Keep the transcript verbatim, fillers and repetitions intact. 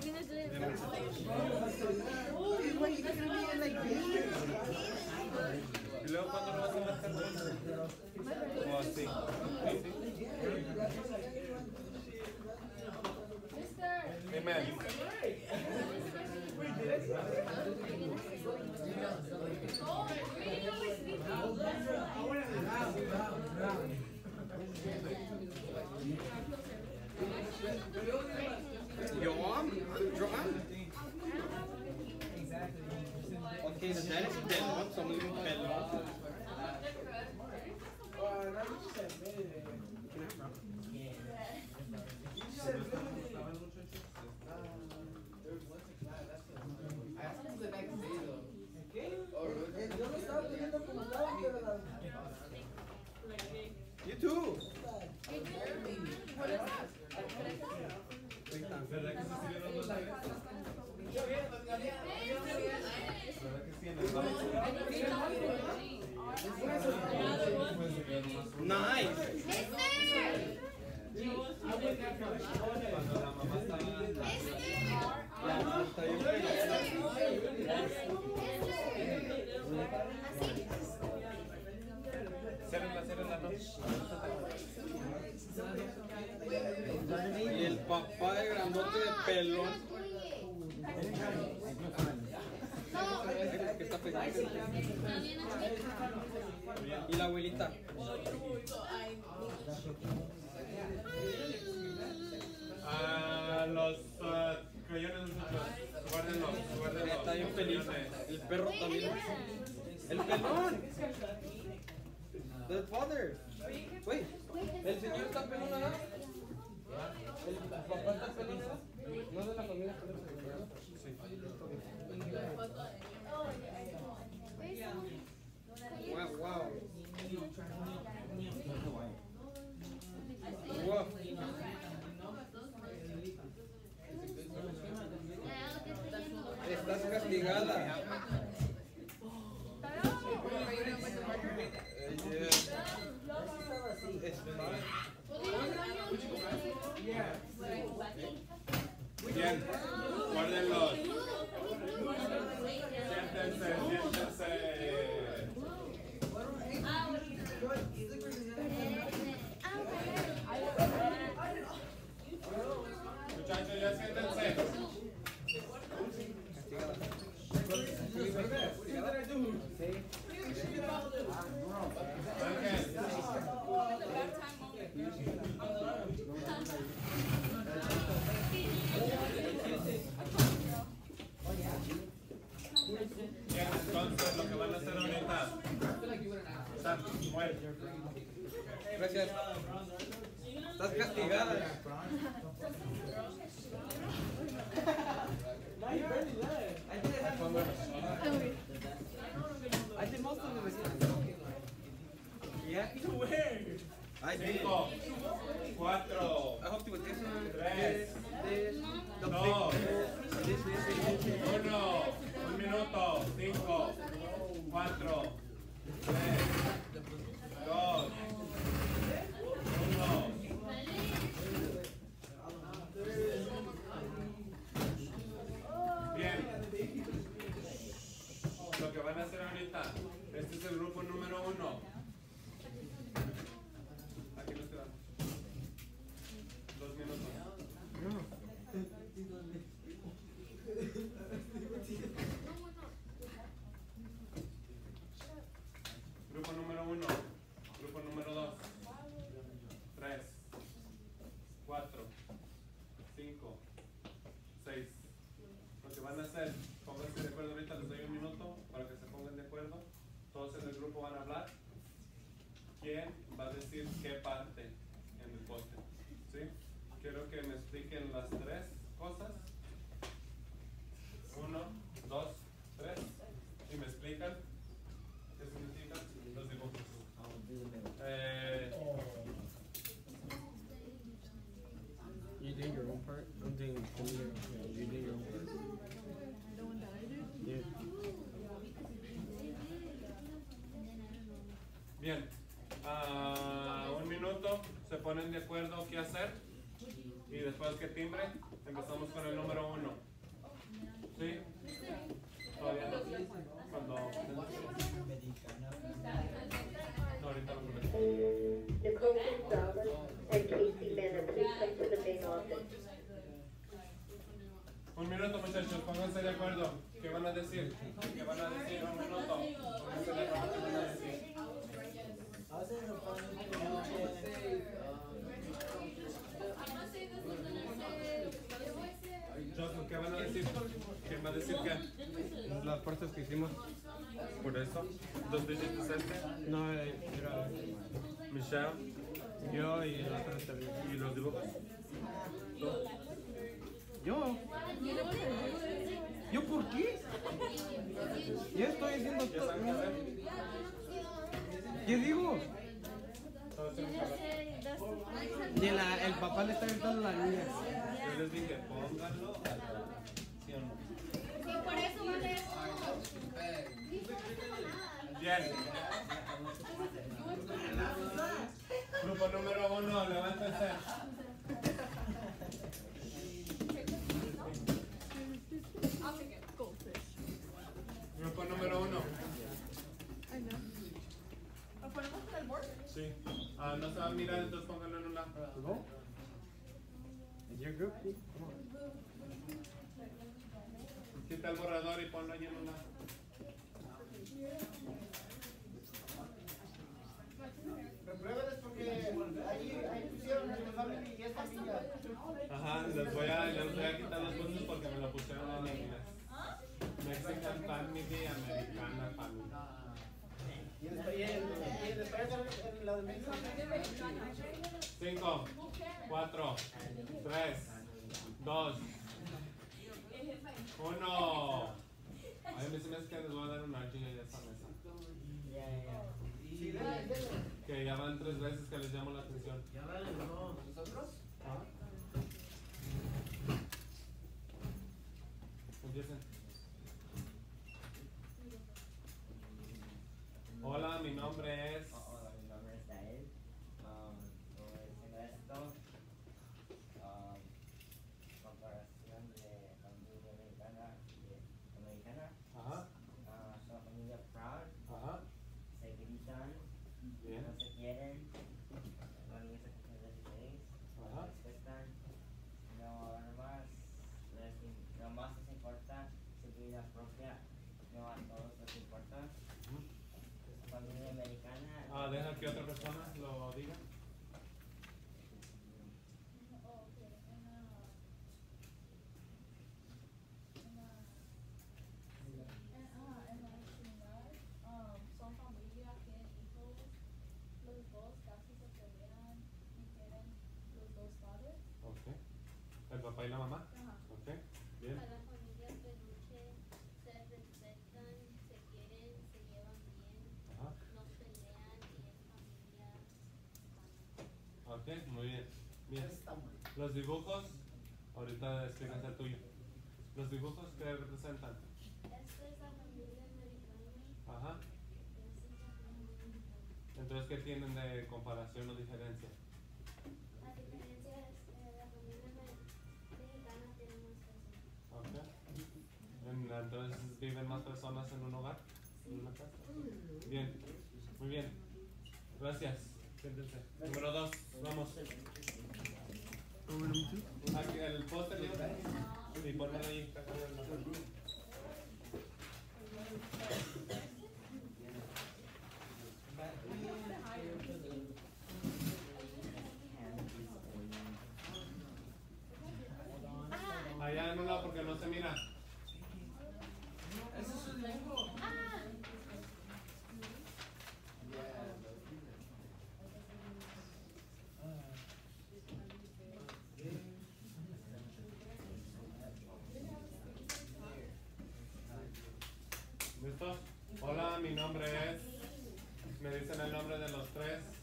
Y luego cuando lo vas a marcar, o así. Amen. Yo, I'm drunk. Okay, the dad is pelón, so muy bien pelón. You too. ¿Verdad que se sirvieron dos veces? Nice. Cuando la mamá estaba la mamá está bien cérrela, cérrela, no. Y el papá de grandote de pelón. ¿Qué está pegando? Y la abuelita. Ah, los uh, crayones, guárdenlos, guárdenlos. Está bien feliz. El perro también. El pelón. The father. Wait, el señor está pelón, ¿verdad? El papá está pelón, ¿no? No es de la familia pelón. Sí. Wow, wow. Wow. Estás castigada. Bien, guárdenlos. Siéntense, siéntense. Muchachos, ya siéntense. Bien, entonces lo que van a hacer ahorita. Sam, muere. Gracias. Estás castigada. I did most of the Yeah. I did. Cinco, cuatro, I hope you would this one. Tres, this, no, this, this, this. Uno, un minuto, cinco, cuatro, tres, dos, uno. Bien. Lo que van a hacer ahorita, este es el grupo número uno. Aquí nos quedamos. Dos minutos. Grupo número uno, grupo número dos, tres, cuatro, cinco, seis. Lo que van a hacer, pónganse de acuerdo ahorita, les doy un minuto para que se pongan de acuerdo. Todos en el grupo van a hablar. ¿Quién va a decir qué parte en el poste? ¿Sí? Quiero que me expliquen las tres cosas. Uno, dos, tres. Y me explican qué significan los dibujos. Eh, You did your own part? I'm doing you did your own part. The one that I did? Yeah. bien. Uh, un minuto. ¿Se ponen de acuerdo qué hacer? Y después que timbre, empezamos con el número uno. ¿Sí? Todavía no. Cuando... No, ahorita lo conecto. Nicole Gonzalez and Casey Mena, please come to the main office. Un minuto, muchachos, pónganse de acuerdo. ¿Qué van a decir? ¿Qué van a decir? Un minuto. Pónganse de acuerdo. ¿Qué van a decir? Joseph, ¿qué van a decir? ¿Quién va a decir qué? Las partes que hicimos. Por eso. ¿Dos dígitos este? No, eh, era Michelle. yo y la otra también. ¿Y los dibujos? ¿Tú? ¿Yo? ¿Yo por qué? Ya estoy haciendo ¿Ya todo. saben qué hacer? ¿Qué digo? Todos tienen que hablar. Y la, el papá le está gritando a la niña. Yo les dije, pónganlo a la... ¿Sí o no? Por eso vale eso. Bien. Grupo número uno, levántense. Goldfish. Grupo número uno. I know. ¿Lo ponemos en el board? Sí. Ah, no se va a mirar, entonces pónganlo en un lado. ¿No? ¿Es your group? Come on. Quita el borrador y ponlo ahí en un lado. Repruébales porque ahí, ahí pusieron responsable y es familia. Ajá, les voy a, les voy a quitar los puntos porque me lo pusieron en inglés. Mexican Family, Americana Family. Y después, y y después en, en la de México. Cinco, cuatro, tres, dos, uno. Ay, a mí se me hace que les voy a dar un arching a esa mesa. Sí, dale, dale. Que ya van tres veces que les llamo la atención. Ya dale, no. ¿Nosotros? ¿Ah? Empiecen. Hola, mi nombre es... Hola, mi nombre es Dael. Um, estoy haciendo esto. Um, comparación de familia americana y americana. Ajá, Uh, son familia proud. ajá, Se gritan. bien, No se quieren. La niña se coge de seis. ajá, Respetan. No, nomás les, nomás les importa su vida propia. No a todos les importa. ujú. Familia americana. Ah, deja que otra persona lo diga. Son familia, tienen hijos, los dos casi se pelean y tienen los dos padres. Ok. ¿El papá y la mamá? Ajá. Ok, bien. Cada familia peluche se respetan, se quieren, se llevan bien, Ajá. no pelean y es familia sana. Ok, muy bien. Bien. Está mal. Los dibujos, ahorita explíquense el tuyo. Los dibujos que representan. Esta es la familia americana, Ajá. esta es la familia americana. Entonces, ¿qué tienen de comparación o diferencia? La diferencia es que la familia me- mexicana tiene más personas. Ok. En- Entonces, ¿viven más personas en un hogar? ¿En una casa? Bien, muy bien. Gracias. Siéntense. Número dos, vamos. Aquí, el póster, ¿no? Y ponlo ahí. Allá en un lado porque no se mira. ¿Listo? Hola, mi nombre es... Me dicen el nombre de los tres.